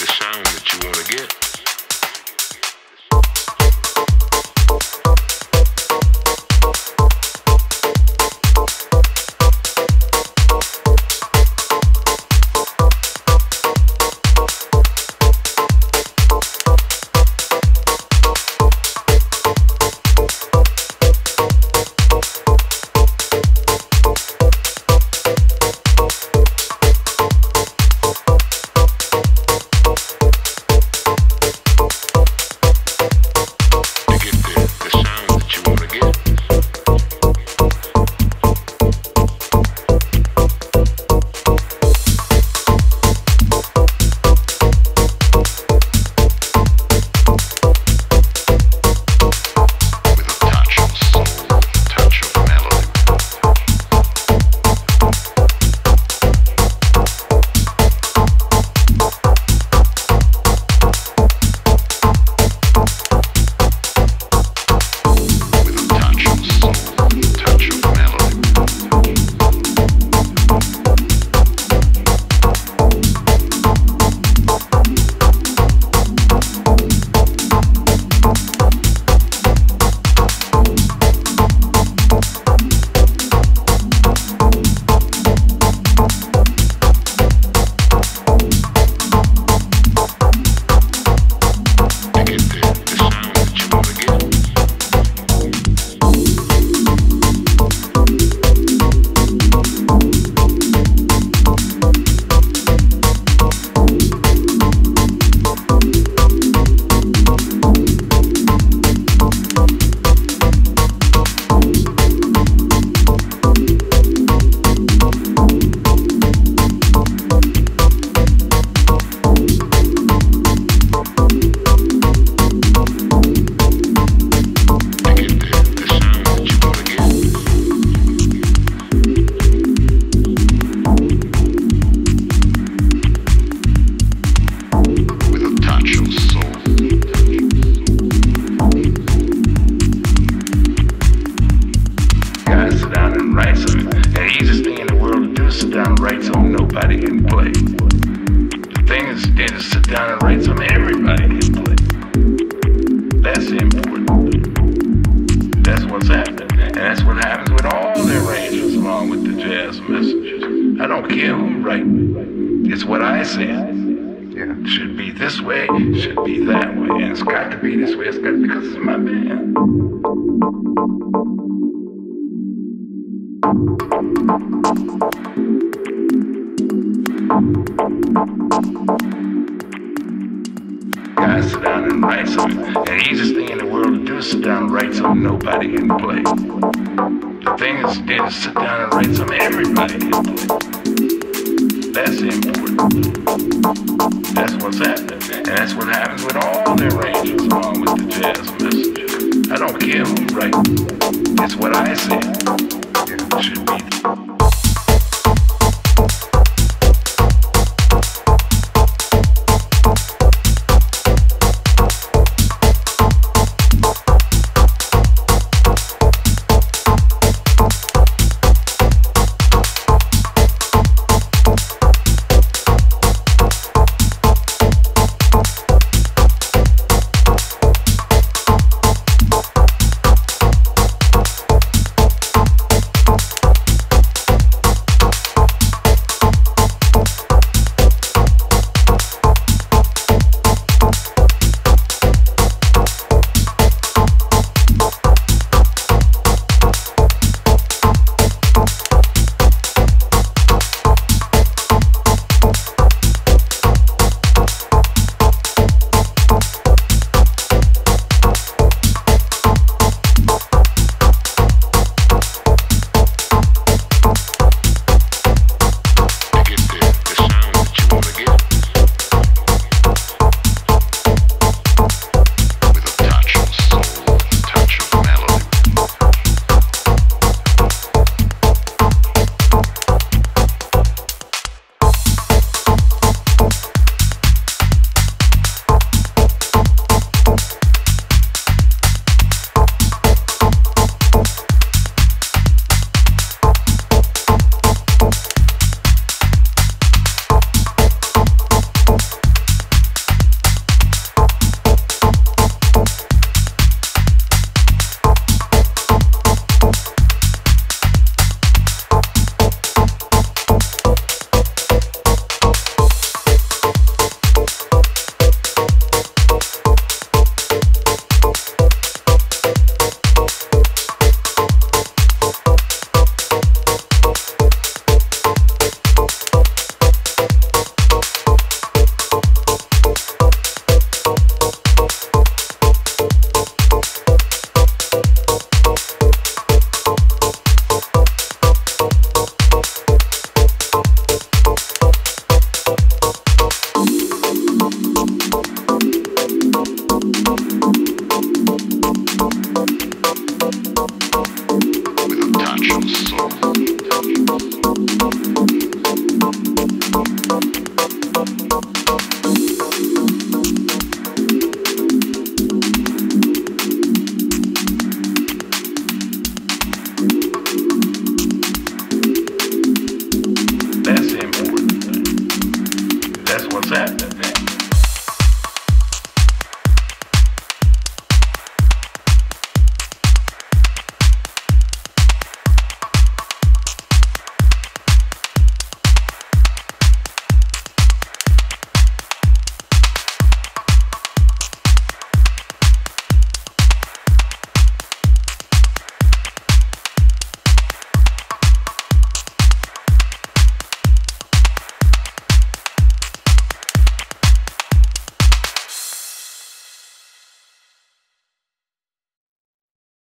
sound that you want to get. Nobody can play. The thing is to sit down and write something everybody can play. That's important. That's what's happening. And that's what happens with all the arrangements along with the jazz messages. I don't care who writes. It's what I say. Yeah. Should be this way, should be that way. And it's got to be this way, it's got to be because it's my band. Guys sit down and write something. And the easiest thing in the world to do is sit down and write something nobody can play. The thing is to sit down and write something everybody can play. That's important. That's what's happening. And that's what happens with all the arrangements along with the jazz messages. I don't care who writes. It's what I say. It should be.